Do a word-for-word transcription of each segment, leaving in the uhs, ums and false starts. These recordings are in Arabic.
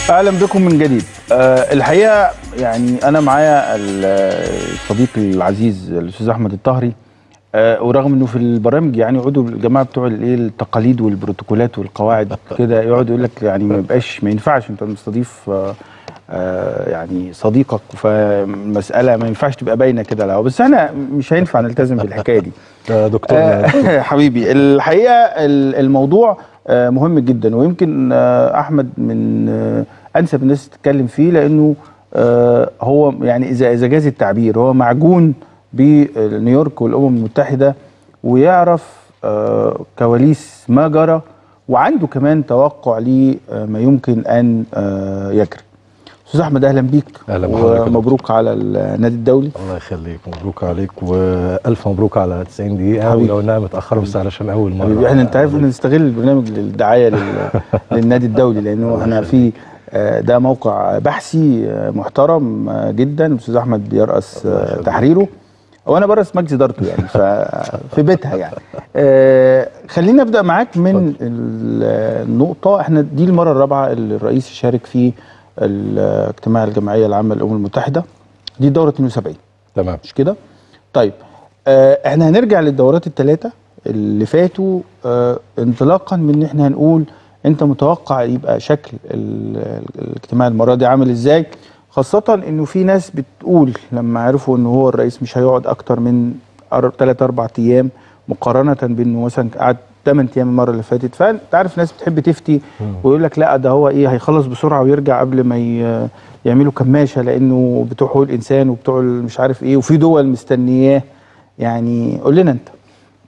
اهلا بكم من جديد. أه الحقيقه يعني انا معايا الصديق العزيز الاستاذ احمد الطهري، أه ورغم انه في البرامج يعني يقعدوا الجماعه بتوع الايه التقاليد والبروتوكولات والقواعد كده يقعد يقول لك يعني ما يبقاش ما ينفعش انت مستضيف أه أه يعني صديقك، فالمساله ما ينفعش تبقى باينه كده لا، بس احنا مش هينفع نلتزم بالحكايه دي. يا دكتور أه حبيبي، الحقيقه الموضوع أه مهم جدا، ويمكن أه احمد من أه انسب الناس تتكلم فيه، لانه آه هو يعني اذا اذا جاز التعبير هو معجون بنيويورك والامم المتحده، ويعرف آه كواليس ما جرى، وعنده كمان توقع لما يمكن ان آه يجري. استاذ احمد اهلا بيك. اهلا بحضرتك ومبروك على النادي الدولي. الله يخليك، مبروك عليك والف مبروك على تسعين دقيقه، ولو انها متاخره بس علشان اول مره. حبيبي احنا انت عارف نستغل البرنامج للدعايه للنادي الدولي، لانه احنا في ده موقع بحثي محترم جدا، الاستاذ احمد بيرأس تحريره وانا برأس مجلس ادارته يعني في بيتها يعني. خلينا نبدا معاك من النقطه، احنا دي المره الرابعه اللي الرئيس يشارك في اجتماع الجمعيه العامه للامم المتحده، دي دوره اتنين وسبعين تمام مش كده؟ طيب احنا هنرجع للدورات الثلاثه اللي فاتوا، انطلاقا من ان احنا هنقول انت متوقع يبقى شكل الاجتماع المره دي عامل ازاي، خاصه انه في ناس بتقول لما عرفوا ان هو الرئيس مش هيقعد اكتر من ثلاث اربع ايام، مقارنه بانه مثلا قعد ثمان ايام المره اللي فاتت. فانت عارف ناس بتحب تفتي ويقول لك لا ده هو ايه هيخلص بسرعه ويرجع قبل ما يعملوا كماشه، لانه بتوع حقوق الانسان وبتوع مش عارف ايه وفي دول مستنياه. يعني قول لنا انت.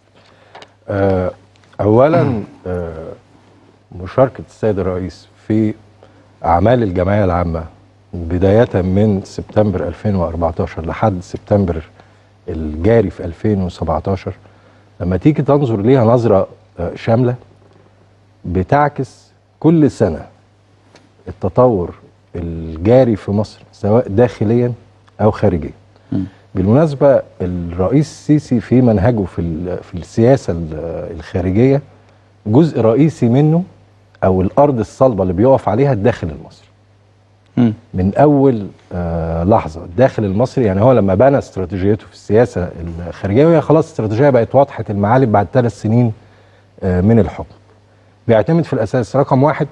أه اولا أه مشاركة السيد الرئيس في أعمال الجمعية العامة بداية من سبتمبر ألفين وأربعتاشر لحد سبتمبر الجاري في ألفين وسبعتاشر، لما تيجي تنظر ليها نظرة شاملة بتعكس كل سنة التطور الجاري في مصر سواء داخليا أو خارجيا. بالمناسبة الرئيس السيسي في منهجه في في السياسة الخارجية جزء رئيسي منه او الارض الصلبه اللي بيقف عليها الداخل المصري. م. من اول آه لحظه الداخل المصري، يعني هو لما بنى استراتيجيته في السياسه الخارجيه، وهي خلاص استراتيجيه بقت واضحه المعالم بعد ثلاث سنين آه من الحكم، بيعتمد في الاساس رقم واحد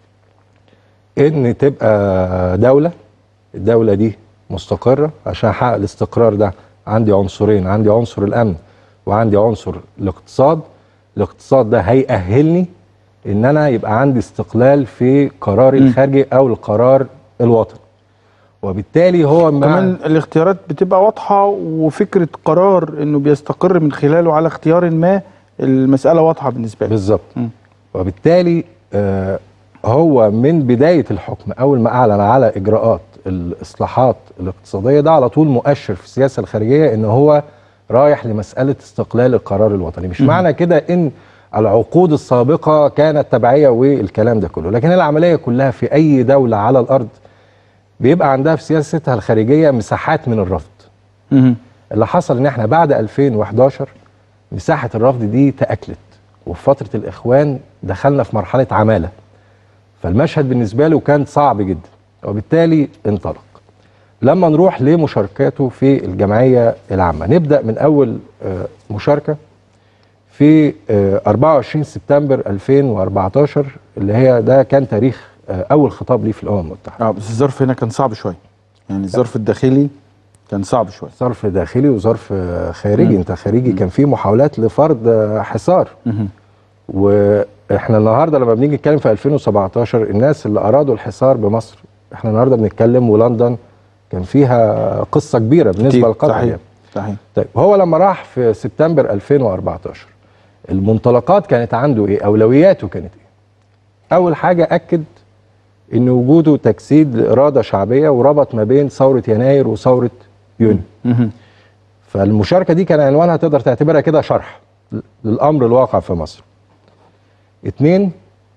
ان تبقى دوله، الدوله دي مستقره. عشان احقق الاستقرار ده عندي عنصرين، عندي عنصر الامن وعندي عنصر الاقتصاد. الاقتصاد ده هيأهلني ان انا يبقى عندي استقلال في قراري الخارجي او القرار الوطني، وبالتالي هو كمان الاختيارات بتبقى واضحه، وفكره قرار انه بيستقر من خلاله على اختيار ما، المساله واضحه بالنسبه لي. بالظبط. وبالتالي آه هو من بدايه الحكم اول ما اعلن على اجراءات الاصلاحات الاقتصاديه، ده على طول مؤشر في السياسه الخارجيه ان هو رايح لمساله استقلال القرار الوطني. مش م. معنى كده ان العقود السابقة كانت تبعية والكلام ده كله، لكن العملية كلها في أي دولة على الأرض بيبقى عندها في سياستها الخارجية مساحات من الرفض. مم. اللي حصل إن احنا بعد ألفين وحداشر مساحة الرفض دي تأكلت، وفي فترة الإخوان دخلنا في مرحلة عمالة، فالمشهد بالنسبة له كان صعب جدا، وبالتالي انطلق. لما نروح لمشاركاته في الجمعية العامة، نبدأ من أول مشاركة في أربعة وعشرين سبتمبر ألفين وأربعتاشر، اللي هي ده كان تاريخ اول خطاب ليه في الامم المتحده. اه بس الظرف هنا كان صعب شويه، يعني الظرف الداخلي كان صعب شويه. ظرف داخلي وظرف خارجي. مم. انت خارجي مم. كان في محاولات لفرض حصار. مم. واحنا النهارده لما بنيجي نتكلم في ألفين وسبعتاشر الناس اللي ارادوا الحصار بمصر، احنا النهارده بنتكلم ولندن كان فيها قصه كبيره بالنسبه لقطر. صحيح صحيح. طيب هو لما راح في سبتمبر ألفين وأربعتاشر المنطلقات كانت عنده ايه؟ اولوياته كانت ايه؟ اول حاجه اكد ان وجوده تجسيد لاراده شعبيه، وربط ما بين ثوره يناير وثوره يونيو. فالمشاركه دي كان عنوانها تقدر تعتبرها كده شرح للامر الواقع في مصر. اتنين،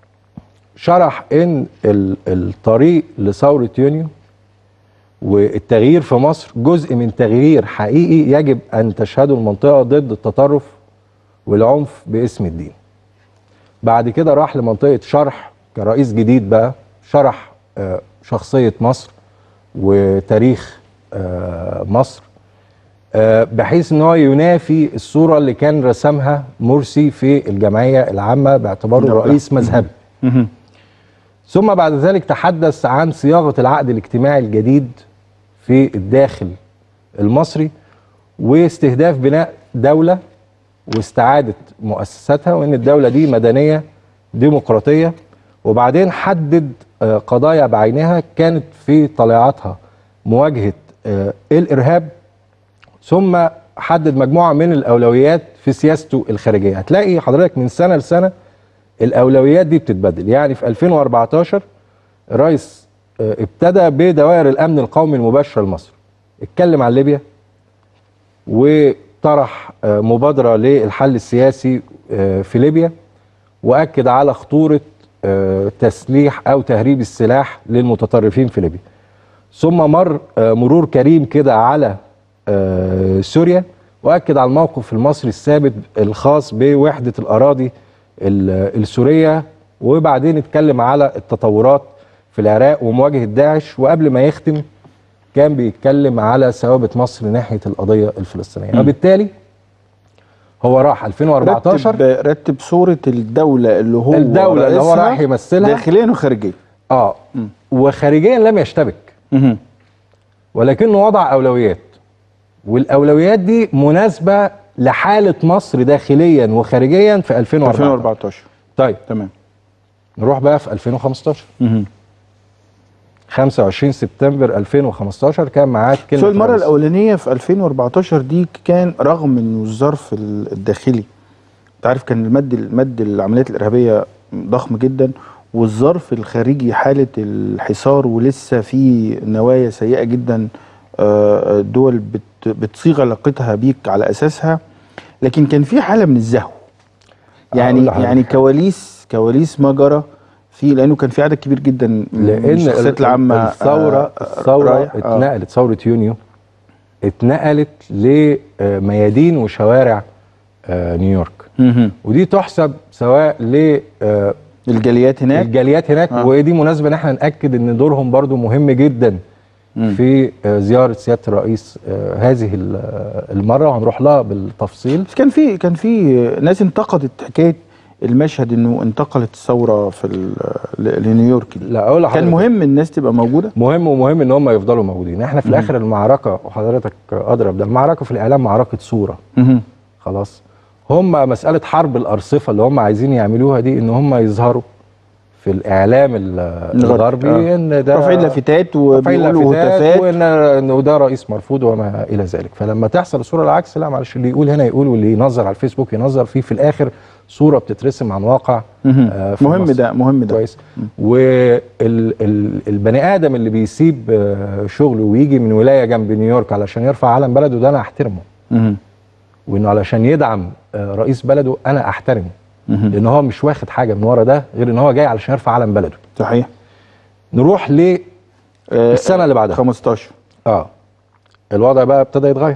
شرح ان الطريق لثوره يونيو والتغيير في مصر جزء من تغيير حقيقي يجب ان تشهده المنطقه ضد التطرف والعنف باسم الدين. بعد كده راح لمنطقه شرح كرئيس جديد بقى، شرح شخصيه مصر وتاريخ مصر، بحيث ان هو ينافي الصوره اللي كان رسمها مرسي في الجمعيه العامه باعتباره رئيس مذهبي. ثم بعد ذلك تحدث عن صياغه العقد الاجتماعي الجديد في الداخل المصري واستهداف بناء دوله واستعاده مؤسساتها، وان الدوله دي مدنيه ديمقراطيه. وبعدين حدد قضايا بعينها كانت في طليعتها مواجهه الارهاب، ثم حدد مجموعه من الاولويات في سياسته الخارجيه. هتلاقي حضرتك من سنه لسنه الاولويات دي بتتبدل. يعني في ألفين وأربعتاشر الرئيس ابتدى بدوائر الامن القومي المباشره لمصر، اتكلم عن ليبيا وطرح مبادره للحل السياسي في ليبيا، واكد على خطوره تسليح او تهريب السلاح للمتطرفين في ليبيا. ثم مر مرور كريم كده على سوريا، واكد على الموقف المصري الثابت الخاص بوحده الاراضي السوريه، وبعدين اتكلم على التطورات في العراق ومواجهه داعش، وقبل ما يختم كان بيتكلم على ثوابت مصر ناحيه القضيه الفلسطينيه. وبالتالي هو راح ألفين وأربعتاشر رتب, رتب صوره الدوله اللي هو الدوله اللي هو راح يمثلها داخليا وخارجيا. اه م. وخارجيا لم يشتبك، م. ولكنه وضع اولويات، والاولويات دي مناسبه لحاله مصر داخليا وخارجيا في ألفين وأربعتاشر. طيب تمام، نروح بقى في ألفين وخمستاشر. م. خمسة وعشرين سبتمبر ألفين وخمستاشر كان معاك كلمه. سو المره الاولانيه في ألفين وأربعتاشر دي كان رغم انه الظرف الداخلي انت عارف كان المد المد العمليات الارهابيه ضخم جدا، والظرف الخارجي حاله الحصار ولسه في نوايا سيئه جدا، الدول بتصيغ علاقتها بيك على اساسها، لكن كان في حاله من الزهو. يعني يعني كواليس كواليس ما جرى في، لانه كان في عدد كبير جدا من الشخصيات العامه. الثوره الثوره اتنقلت، ثوره يونيو اتنقلت لميادين وشوارع نيويورك، ودي تحسب سواء ل الجاليات هناك الجاليات هناك آه. ودي مناسبه ان احنا ناكد ان دورهم برضو مهم جدا مم. في زياره سياده الرئيس هذه المره، وهنروح لها بالتفصيل. بس كان في كان في ناس انتقدت حكايه المشهد انه انتقلت الثوره في لنيويورك. لا اقول لحضرتك كان مهم الناس تبقى موجوده، مهم ومهم ان هم يفضلوا موجودين. احنا في مم. الاخر المعركه، وحضرتك اضرب ده، المعركه في الاعلام معركه صوره. مم. خلاص، هم مساله حرب الارصفه اللي هم عايزين يعملوها دي، ان هم يظهروا في الاعلام الغربي آه. ان ده رافعين لافتات وبيقولوا هتافات وان ده رئيس مرفوض وما الى ذلك. فلما تحصل الصوره العكس، لا معلش، اللي يقول هنا يقول واللي ينظر على الفيسبوك ينظر فيه، في الاخر صوره بتترسم عن واقع آه في مهم مصر. ده مهم ده كويس. والبني ادم اللي بيسيب آه شغله ويجي من ولايه جنب نيويورك علشان يرفع علم بلده، ده انا احترمه، مه. وانه علشان يدعم آه رئيس بلده انا احترمه، لان هو مش واخد حاجه من ورا ده غير ان هو جاي علشان يرفع علم بلده. صحيح. نروح ل آه السنه اللي بعدها خمستاشر. اه الوضع بقى ابتدى يتغير.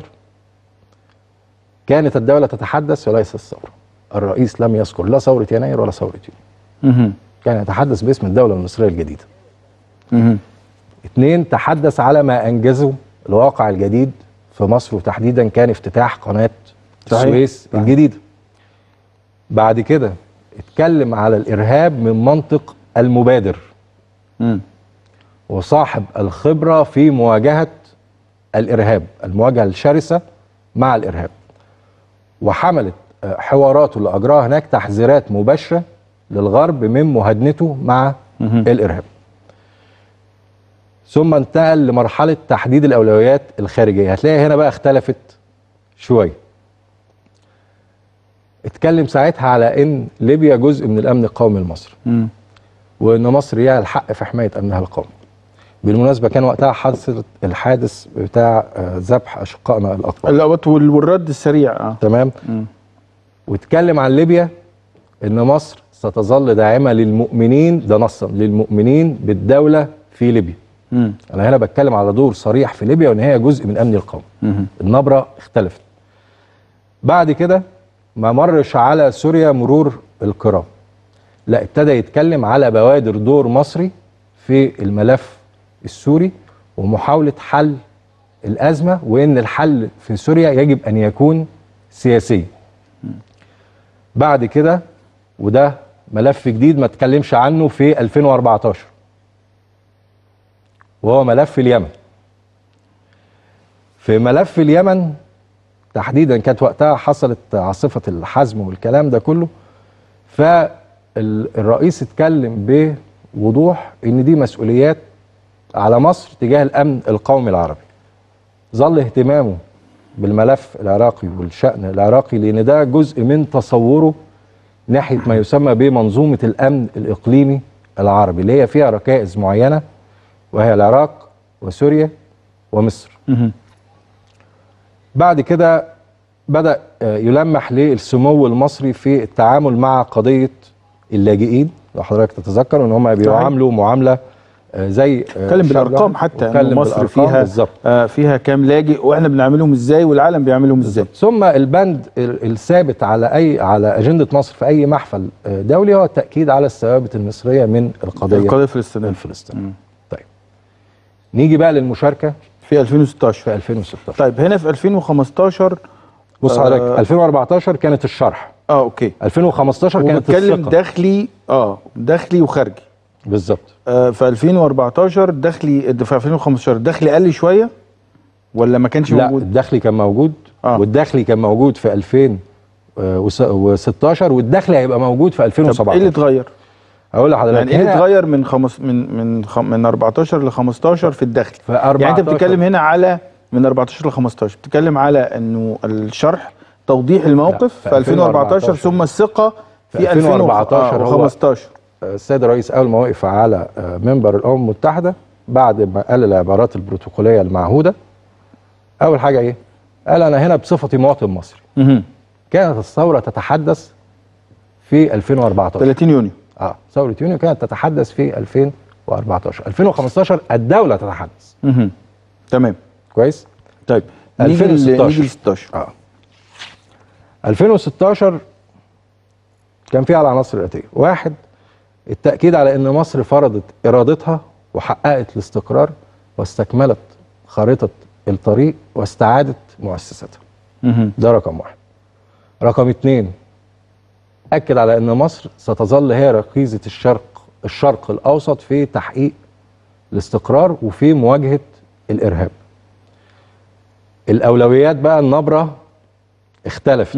كانت الدوله تتحدث وليس الثوره. الرئيس لم يذكر لا ثوره يناير ولا ثوره يونيو. كان يتحدث باسم الدوله المصريه الجديده. اها اثنين، تحدث على ما انجزه الواقع الجديد في مصر، وتحديدا كان افتتاح قناه السويس الجديده. بعد كده اتكلم على الارهاب من منطق المبادر م. وصاحب الخبره في مواجهه الارهاب، المواجهه الشرسه مع الارهاب، وحملت حواراته اللي اجراها هناك تحذيرات مباشره للغرب من مهادنته مع م. الارهاب. ثم انتقل لمرحله تحديد الاولويات الخارجيه. هتلاقي هنا بقى اختلفت شويه. اتكلم ساعتها على ان ليبيا جزء من الامن القومي المصري، م. وان مصر ليها الحق في حمايه امنها القومي. بالمناسبه كان وقتها حدث الحادث بتاع ذبح اشقائنا الاطفال والرد السريع اه تمام. م. واتكلم عن ليبيا ان مصر ستظل داعمه للمؤمنين، ده نصا للمؤمنين بالدوله في ليبيا. م. انا هنا بتكلم على دور صريح في ليبيا وان هي جزء من امني القومي. م. النبره اختلفت. بعد كده ما مرش على سوريا مرور الكرام، لا ابتدى يتكلم على بوادر دور مصري في الملف السوري ومحاولة حل الأزمة، وإن الحل في سوريا يجب أن يكون سياسي. بعد كده، وده ملف جديد ما تكلمش عنه في ألفين وأربعتاشر، وهو ملف اليمن. في ملف اليمن تحديدا كانت وقتها حصلت عاصفة الحزم والكلام ده كله، فالرئيس اتكلم بوضوح ان دي مسؤوليات على مصر تجاه الامن القومي العربي. ظل اهتمامه بالملف العراقي والشأن العراقي لان ده جزء من تصوره ناحية ما يسمى بمنظومة الامن الاقليمي العربي، اللي هي فيها ركائز معينة، وهي العراق وسوريا ومصر. بعد كده بدأ يلمح للسمو المصري في التعامل مع قضية اللاجئين، لو حضرتك تتذكر ان هم بيعاملوا معاملة زي اتكلم بالارقام، حتى ان مصر فيها بالزبط. فيها كام لاجئ واحنا بنعملهم ازاي والعالم بيعملهم ازاي. ثم البند الثابت على اي على اجندة مصر في اي محفل دولي هو التأكيد على الثوابت المصرية من القضية القضية الفلسطينية. الفلسطينية. طيب نيجي بقى للمشاركة في ألفين وستاشر. في ألفين وستاشر. طيب هنا في ألفين وخمستاشر بص حضرتك، آه ألفين وأربعتاشر كانت الشرح. اه اوكي. ألفين وخمستاشر كانت الثقة. وبتكلم داخلي اه داخلي وخارجي. بالظبط. آه في ألفين وأربعتاشر داخلي، في ألفين وخمستاشر داخلي قل شويه ولا ما كانش لا موجود؟ لا الداخلي كان موجود. آه. والداخلي كان موجود في ألفين وستاشر، والداخلي هيبقى موجود في ألفين وسبعتاشر. طب ايه اللي اتغير؟ اقول لحضرتك يعني ايه اللي اتغير من خمس من من خم من أربعتاشر ل خمستاشر في الداخلي؟ في أربعتاشر. يعني انت بتتكلم هنا على من أربعتاشر ل خمستاشر، بتتكلم على انه الشرح توضيح الموقف في ألفين وأربعتاشر ثم الثقه في, في ألفين وأربعتاشر وخمستاشر. السيد الرئيس اول ما وقف على منبر الامم المتحده بعد ما قال العبارات البروتوكوليه المعهوده، اول حاجه ايه؟ قال انا هنا بصفتي مواطن مصري. كانت الثوره تتحدث في ألفين وأربعتاشر ثلاثين يونيو. اه ثوره يونيو كانت تتحدث في ألفين وأربعتاشر. ألفين وخمستاشر الدوله تتحدث. اها تمام كويس. طيب ألفين وستاشر. نيجي ل ستاشر. اه ألفين وستاشر كان فيها العناصر الاتيه: واحد، التاكيد على ان مصر فرضت ارادتها وحققت الاستقرار واستكملت خارطه الطريق واستعادت مؤسساتها. ده رقم واحد. رقم اتنين، أكد على أن مصر ستظل هي ركيزة الشرق الشرق الأوسط في تحقيق الاستقرار وفي مواجهة الإرهاب. الأولويات بقى النبرة اختلفت.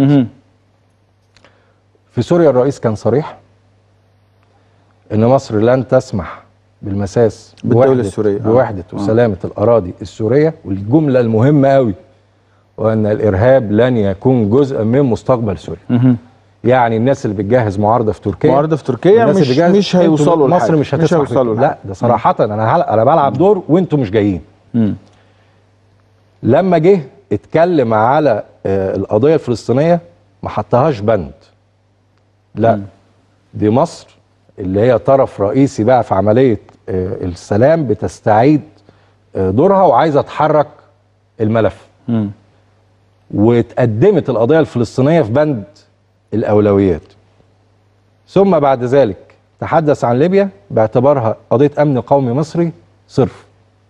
في سوريا الرئيس كان صريح أن مصر لن تسمح بالمساس بالدولة السورية بوحدة آه. وسلامة آه. الأراضي السورية، والجملة المهمة قوي وأن الإرهاب لن يكون جزءا من مستقبل سوريا. مه. يعني الناس اللي بتجهز معارضه في تركيا معارضه في تركيا مش مش هيوصلوا لحاجه، مصر مش هتسمح. لا ده صراحه انا انا بلعب دور وانتم مش جايين. مم. لما جه اتكلم على آه القضيه الفلسطينيه ما حطهاش بند. لا مم. دي مصر اللي هي طرف رئيسي بقى في عمليه آه السلام بتستعيد آه دورها وعايزه تحرك الملف. مم. واتقدمت القضيه الفلسطينيه في بند الأولويات. ثم بعد ذلك تحدث عن ليبيا باعتبارها قضية أمن قومي مصري صرف.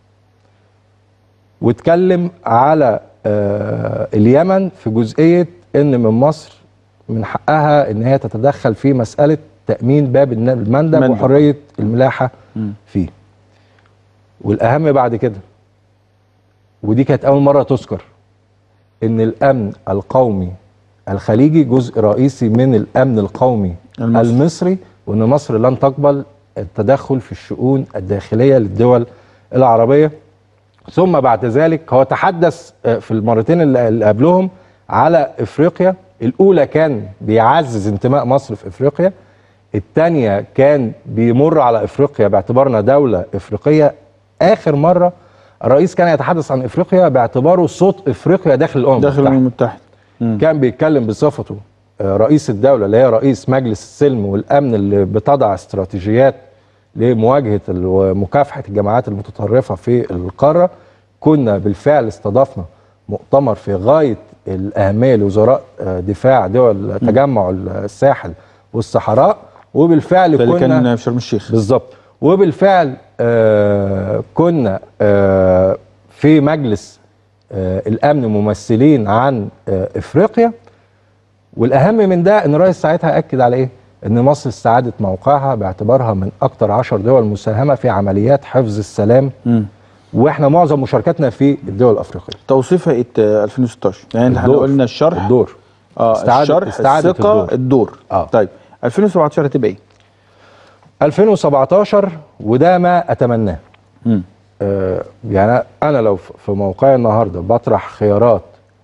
واتكلم على آه اليمن في جزئية إن من مصر من حقها إن هي تتدخل في مسألة تأمين باب المندب وحرية الملاحة فيه. والأهم بعد كده، ودي كانت أول مرة تذكر، إن الأمن القومي الخليجي جزء رئيسي من الأمن القومي المصري, المصري وأن مصر لن تقبل التدخل في الشؤون الداخلية للدول العربية. ثم بعد ذلك هو تحدث في المرتين اللي قبلهم على إفريقيا. الأولى كان بيعزز انتماء مصر في إفريقيا، الثانية كان بيمر على إفريقيا باعتبارنا دولة إفريقية. آخر مرة الرئيس كان يتحدث عن إفريقيا باعتباره صوت إفريقيا داخل الأمم داخل الأمم المتحدة. كان بيتكلم بصفته رئيس الدولة اللي هي رئيس مجلس السلم والأمن اللي بتضع استراتيجيات لمواجهة ومكافحة الجماعات المتطرفة في القارة. كنا بالفعل استضفنا مؤتمر في غاية الأهمية لوزراء دفاع دول تجمع الساحل والصحراء، وبالفعل كنا كان في شرم الشيخ بالظبط. وبالفعل آه كنا آه في مجلس آه الامن ممثلين عن آه افريقيا، والاهم من ده ان الرئيس ساعتها اكد على ايه؟ ان مصر استعادت موقعها باعتبارها من اكثر عشر دول مساهمه في عمليات حفظ السلام. م. واحنا معظم مشاركتنا في الدول الافريقيه. توصيف هيئه ألفين وستاشر يعني احنا قلنا الشرح الدور اه استعادت الشرح استعادت الثقه الدور, الدور. آه. طيب ألفين وسبعتاشر هتبقى ايه؟ ألفين وسبعتاشر وده ما اتمناه. امم آه يعني انا لو في موقعي النهارده بطرح خيارات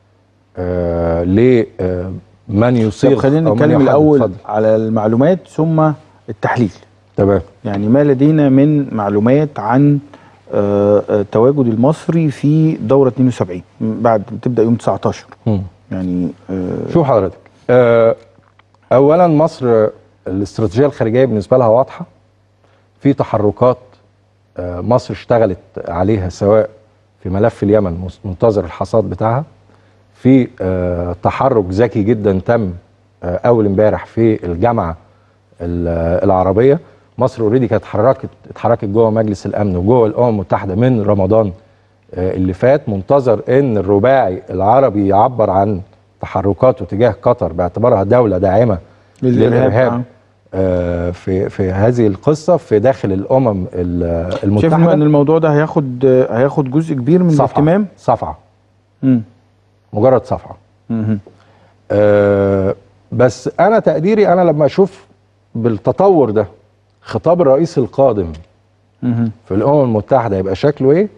آه لمن يصيغ. طب خلينا نتكلم الاول فضل. على المعلومات ثم التحليل. تمام. يعني ما لدينا من معلومات عن آه تواجد المصري في دوره اتنين وسبعين بعد بتبدا يوم تسعتاشر. امم يعني آه شوف حضرتك آه اولا مصر الاستراتيجيه الخارجيه بالنسبه لها واضحه. في تحركات مصر اشتغلت عليها سواء في ملف اليمن منتظر الحصاد بتاعها، في تحرك ذكي جدا تم اول امبارح في الجامعه العربيه. مصر اوريدي كانت اتحركت اتحركت جوه مجلس الامن وجوه الامم المتحده من رمضان اللي فات، منتظر ان الرباعي العربي يعبر عن تحركاته تجاه قطر باعتبارها دوله داعمه للارهاب آه في في هذه القصه في داخل الامم المتحده. شايف ان الموضوع ده هياخد هياخد جزء كبير من الاهتمام؟ صفعه امم مجرد صفعه. امم آه بس انا تقديري انا لما اشوف بالتطور ده خطاب الرئيس القادم امم في الامم المتحده يبقى شكله ايه؟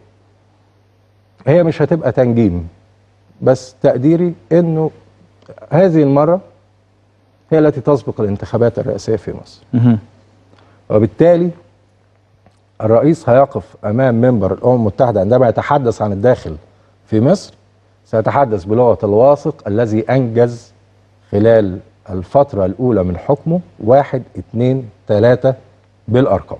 هي مش هتبقى تنجيم، بس تقديري انه هذه المره هي التي تسبق الانتخابات الرئاسية في مصر. مه. وبالتالي الرئيس هيقف أمام منبر الأمم المتحدة عندما يتحدث عن الداخل في مصر، سيتحدث بلغة الواثق الذي أنجز خلال الفترة الأولى من حكمه واحد اتنين تلاتة بالأرقام.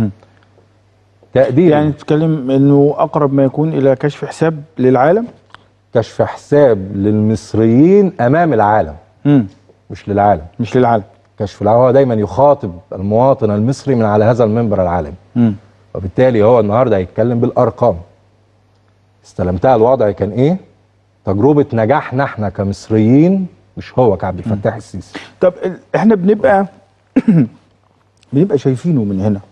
تقدير يعني تتكلم أنه أقرب ما يكون إلى كشف حساب للعالم؟ كشف حساب للمصريين أمام العالم. مم. مش للعالم. مش للعالم. كشف العالم هو دايما يخاطب المواطن المصري من على هذا المنبر العالمي. امم وبالتالي هو النهارده هيتكلم بالارقام. استلمتها الوضع كان ايه؟ تجربه نجاحنا احنا كمصريين مش هو كعبد الفتاح السيسي. طب احنا بنبقى بنبقى شايفينه من هنا.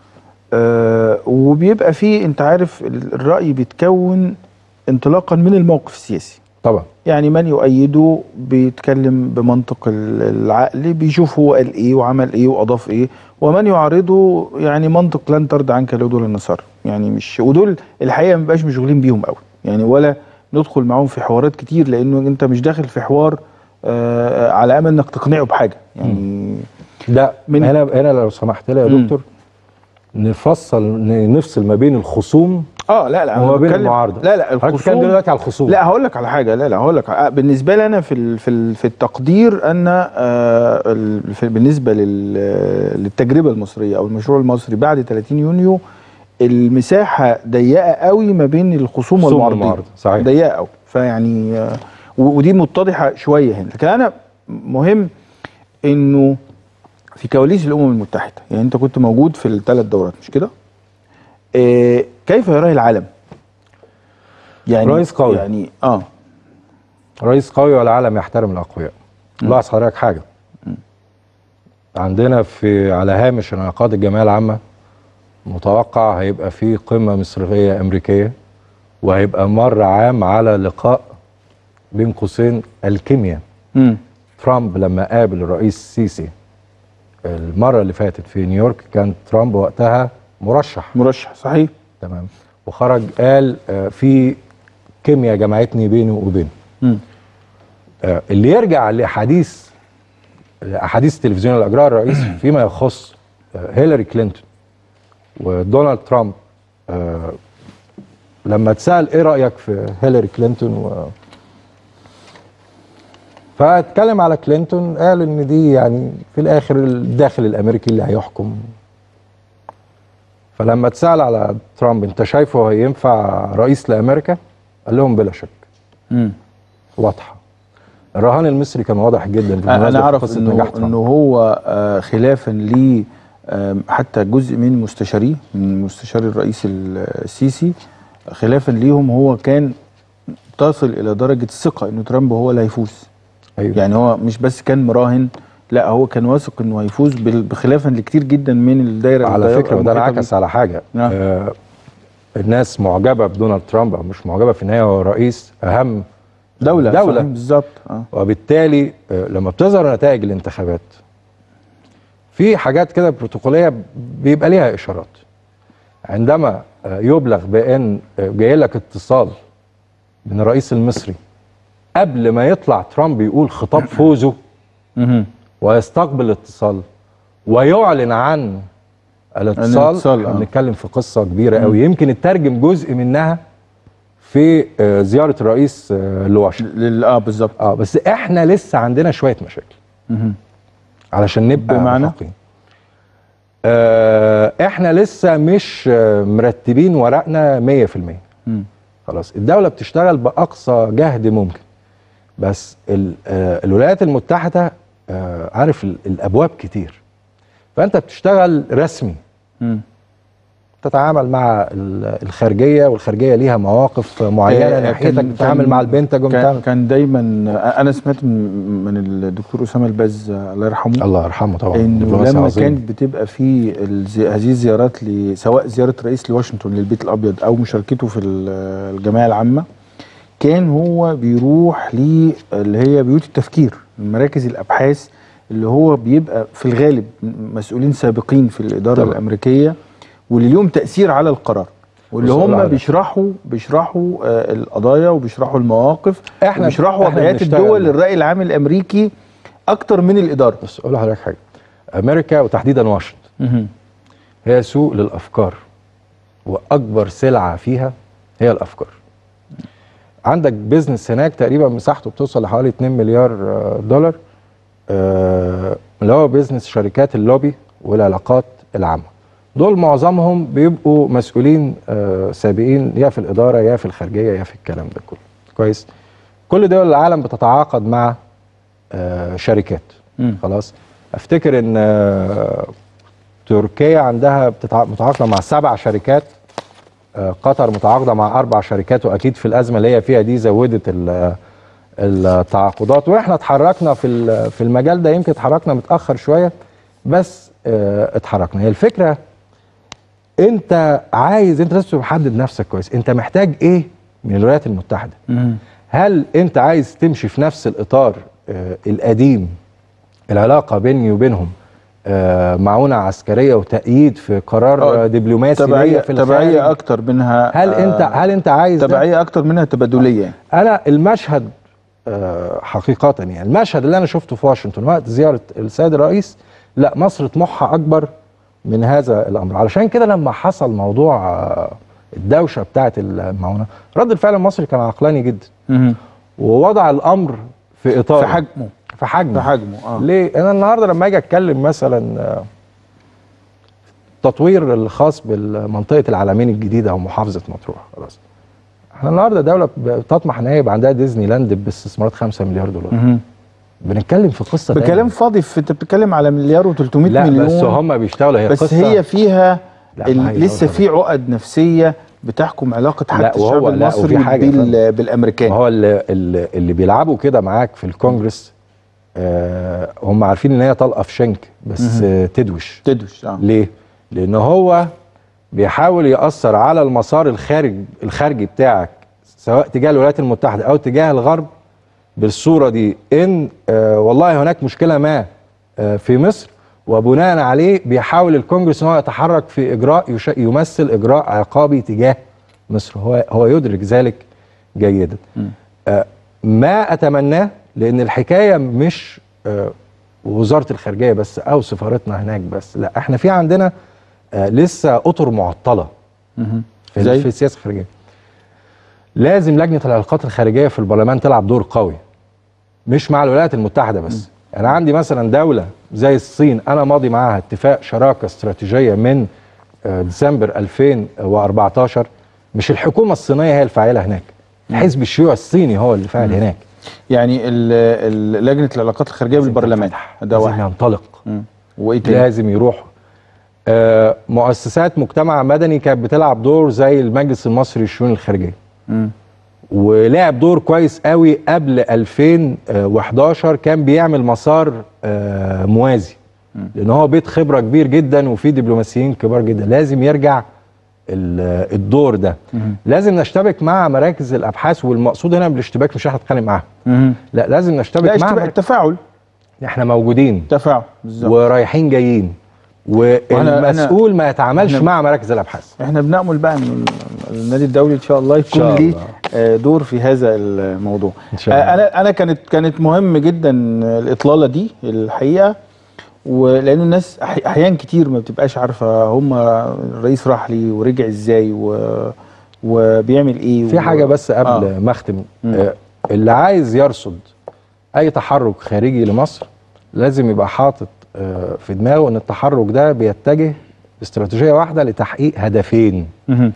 آه وبيبقى فيه انت عارف الرأي بيتكون انطلاقا من الموقف السياسي. طبعا. يعني من يؤيده بيتكلم بمنطق العقل، بيشوف هو قال ايه وعمل ايه واضاف ايه، ومن يعارضه يعني منطق لن ترضى عنك لو دول النصارى. يعني مش ودول الحقيقه ما بقاش مشغولين بيهم قوي يعني، ولا ندخل معاهم في حوارات كتير لانه انت مش داخل في حوار آه على امل انك تقنعه بحاجه يعني. لا من هنا هنا لو سمحت لي يا دكتور نفصل نفصل ما بين الخصوم اه لا لا وما بين المعارضه. لا لا الخصوم دلوقتي على الخصوم. لا هقول لك على حاجه لا لا هقول لك بالنسبه لي انا في في في التقدير ان آه بالنسبه للتجربه المصريه او المشروع المصري بعد ثلاثين يونيو المساحه ضيقه قوي ما بين الخصوم والمعارضين. صحيح. ضيقه قوي فيعني آه ودي متضحه شويه هنا. لكن انا مهم انه في كواليس الامم المتحده يعني انت كنت موجود في الثلاث دورات مش كده؟ آه كيف يراه العالم؟ يعني رئيس قوي يعني اه رئيس قوي والعالم يحترم الاقوياء. لاحظ حضرتك حاجه م. عندنا في على هامش انعقاد الجمعيه العامه متوقع هيبقى في قمه مصريه امريكيه، وهيبقى مر عام على لقاء بين قوسين الكيمياء. م. ترامب لما قابل الرئيس السيسي المره اللي فاتت في نيويورك كان ترامب وقتها مرشح مرشح صحيح تمام، وخرج قال آه في كيمياء جمعتني بيني وبينه. آه اللي يرجع لحديث احاديث التلفزيون اللي اجراها الرئيس فيما يخص آه هيلاري كلينتون ودونالد ترامب، آه لما اتسال ايه رايك في هيلاري كلينتون و فاتكلم على كلينتون قال ان دي يعني في الاخر الداخل الامريكي اللي هيحكم. فلما اتسال على ترامب انت شايفه هينفع رئيس لامريكا؟ قال لهم بلا شك. امم واضحه. الرهان المصري كان واضح جدا. انا اعرف انه انه هو آه خلافا حتى جزء من مستشاريه من مستشار الرئيس السيسي خلافا ليهم هو كان تصل الى درجه الثقه انه ترامب هو اللي هيفوز. أيوة. يعني هو مش بس كان مراهن، لا هو كان واثق انه هيفوز بخلافا لكتير جدا من الدايره. على فكره وده انعكس على حاجه نعم. آه الناس معجبه بدونالد ترامب او مش معجبه، في النهايه هو رئيس اهم دوله دوله بالظبط. آه. وبالتالي آه لما بتظهر نتائج الانتخابات في حاجات كده بروتوكوليه بيبقى ليها اشارات. عندما آه يبلغ بان آه جاي لك اتصال من الرئيس المصري قبل ما يطلع ترامب يقول خطاب فوزه ويستقبل الاتصال ويعلن عن الاتصال، احنا بنتكلم في قصه كبيره قوي يمكن نترجم جزء منها في زياره الرئيس لواشنطن. اه بالظبط. اه بس احنا لسه عندنا شويه مشاكل علشان نبقى محققين. آه احنا لسه مش مرتبين ورقنا مية في المية. خلاص الدوله بتشتغل باقصى جهد ممكن، بس الولايات المتحده آه عارف الابواب كتير، فانت بتشتغل رسمي. م. تتعامل مع الخارجيه والخارجيه ليها مواقف معينه ناحيتك، بتتعامل مع البنتاجون. كان, كان دايما انا سمعت من الدكتور اسامه الباز الله يرحمه الله يرحمه طبعا انه لما كانت بتبقى في هذه الزيارات سواء زياره رئيس لواشنطن للبيت الابيض او مشاركته في الجمعيه العامه، كان هو بيروح ل اللي هي بيوت التفكير، مراكز الابحاث اللي هو بيبقى في الغالب مسؤولين سابقين في الاداره طبعا. الامريكيه واللي ليهم تاثير على القرار، واللي هم بيشرحوا بيشرحوا آه القضايا وبيشرحوا المواقف، احنا بيشرحوا وضعيات الدول للراي العام الامريكي اكتر من الاداره. بس اقول لحضرتك حاجه، امريكا وتحديدا واشنطن هي سوق للافكار، واكبر سلعه فيها هي الافكار. عندك بيزنس هناك تقريبا مساحته بتوصل لحوالي اتنين مليار دولار، آه اللي هو بيزنس شركات اللوبي والعلاقات العامه. دول معظمهم بيبقوا مسؤولين آه سابقين يا في الاداره يا في الخارجيه يا في الكلام ده كله. كويس. كل دول العالم بتتعاقد مع آه شركات. م. خلاص. افتكر ان آه تركيا عندها متعاقده مع سبع شركات، آه قطر متعاقده مع اربع شركات، واكيد في الازمه اللي هي فيها دي زودت التعاقدات، واحنا اتحركنا في في المجال ده. يمكن اتحركنا متاخر شويه بس اه اتحركنا. هي الفكره انت عايز، انت لازم محدد نفسك كويس، انت محتاج ايه من الولايات المتحده؟ مم. هل انت عايز تمشي في نفس الاطار اه القديم، العلاقه بيني وبينهم اه معونه عسكريه وتأييد في قرار دبلوماسي تبعيه في تبعيه اكتر منها؟ هل انت هل انت عايز تبعيه اكتر منها تبادليه؟ انا المشهد أه حقيقة يعني المشهد اللي أنا شفته في واشنطن وقت زيارة السيد الرئيس، لا مصر طموحها أكبر من هذا الأمر. علشان كده لما حصل موضوع أه الدوشة بتاعة المعونة، رد الفعل المصري كان عقلاني جدا ووضع الأمر في إطار في حجمه في حجمه في حجمه آه. ليه؟ أنا النهاردة لما أجي أتكلم مثلا أه التطوير الخاص بمنطقة العلمين الجديدة أو محافظة مطروح، خلاص احنا النهارده دوله بتطمح ان هي يبقى عندها ديزني لاند باستثمارات خمسة مليار دولار. مم. بنتكلم في قصه بكلام فاضي، انت بتتكلم على مليار وتلتمية مليون. لا بس هم بيشتغلوا، هي بس قصه هي فيها لسه في عقد نفسيه بتحكم علاقه حتى الشعب المصري بال بالامريكان. ما هو اللي, اللي, اللي بيلعبوا كده معاك في الكونجرس آه هم عارفين ان هي طلقه في شنك بس آه تدوش تدوش اه ليه؟ لان هو بيحاول يأثر على المسار الخارج الخارجي بتاعك سواء تجاه الولايات المتحدة أو تجاه الغرب بالصورة دي، إن آه والله هناك مشكلة ما آه في مصر، وبناء عليه بيحاول الكونجرس إن هو يتحرك في إجراء يمثل إجراء عقابي تجاه مصر. هو هو يدرك ذلك جيدا. آه ما أتمناه، لأن الحكاية مش آه وزارة الخارجية بس أو سفارتنا هناك بس، لا احنا في عندنا آه لسه اطر معطله في, زي؟ في السياسه الخارجيه. لازم لجنه العلاقات الخارجيه في البرلمان تلعب دور قوي، مش مع الولايات المتحده بس. م. انا عندي مثلا دوله زي الصين انا ماضي معاها اتفاق شراكه استراتيجيه من آه ديسمبر ألفين وأربعتاشر. مش الحكومه الصينيه هي الفاعله هناك، الحزب الشيوعي الصيني هو اللي فاعل هناك. يعني لجنه العلاقات الخارجيه بالبرلمان ده واحد ينطلق. وايه تاني؟ لازم يروح آه مؤسسات مجتمع مدني كانت بتلعب دور زي المجلس المصري للشؤون الخارجيه، م. ولعب دور كويس قوي قبل ألفين وحداشر، كان بيعمل مسار آه موازي، لان هو بيت خبره كبير جدا وفيه دبلوماسيين كبار جدا. لازم يرجع الدور ده. مم. لازم نشتبك مع مراكز الابحاث، والمقصود هنا بالاشتباك مش احنا نتخانق معاهم، لا لازم نشتبك لا مع اشتباك التفاعل. احنا موجودين تفاعل بالظبط ورايحين جايين، والمسؤول ما يتعاملش مع مراكز الابحاث. احنا بنأمل بقى ان النادي الدولي ان شاء الله يكون ليه دور في هذا الموضوع إن شاء الله. انا انا كانت كانت مهم جدا الاطلاله دي الحقيقه، ولان الناس احيان كتير ما بتبقاش عارفه هم الرئيس راح لي ورجع ازاي و... وبيعمل ايه. في و... حاجه بس قبل آه. ما اختم، آه اللي عايز يرصد اي تحرك خارجي لمصر لازم يبقى حاطط آه في دماغه ان التحرك ده بيتجه باستراتيجيه واحده لتحقيق هدفين: مم.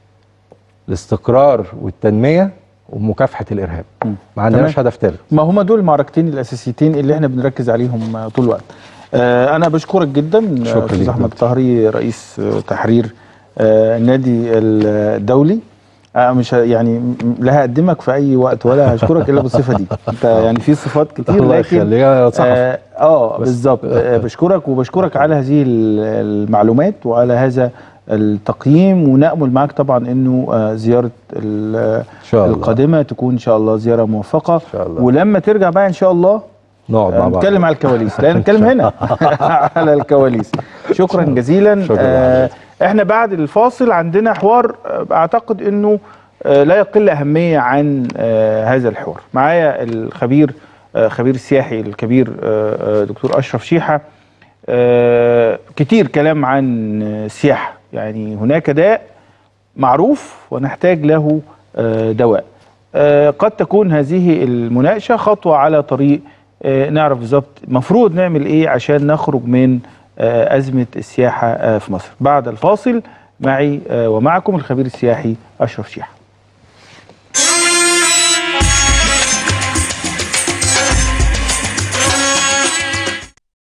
الاستقرار والتنميه ومكافحه الارهاب. مم. ما عندناش هدف ثالث. ما هما دول المعركتين الاساسيتين اللي احنا بنركز عليهم طول الوقت. آه أنا بشكرك جدا أستاذ أحمد طهري، رئيس تحرير آه النادي الدولي. آه مش يعني لا هقدمك في أي وقت ولا هشكرك إلا بالصفة دي، أنت يعني في صفات كتير الله لكن يخليك آه, آه بالظبط. آه بشكرك وبشكرك على هذه المعلومات وعلى هذا التقييم، ونأمل معك طبعا إنه آه زيارة القادمة تكون إن شاء الله زيارة موفقة، ولما ترجع بقى إن شاء الله نقعد مع بعض نتكلم على الكواليس، لا نتكلم هنا على الكواليس. شكرا جزيلا. شكرا آه احنا بعد الفاصل عندنا حوار اعتقد انه آه لا يقل اهميه عن آه هذا الحوار. معايا الخبير آه خبير السياحي الكبير آه دكتور اشرف شيحه. آه كتير كلام عن السياحه، يعني هناك داء معروف ونحتاج له آه دواء. آه قد تكون هذه المناقشه خطوه على طريق آه نعرف بالظبط المفروض نعمل ايه عشان نخرج من آه أزمة السياحة آه في مصر. بعد الفاصل معي آه ومعكم الخبير السياحي أشرف شيحة.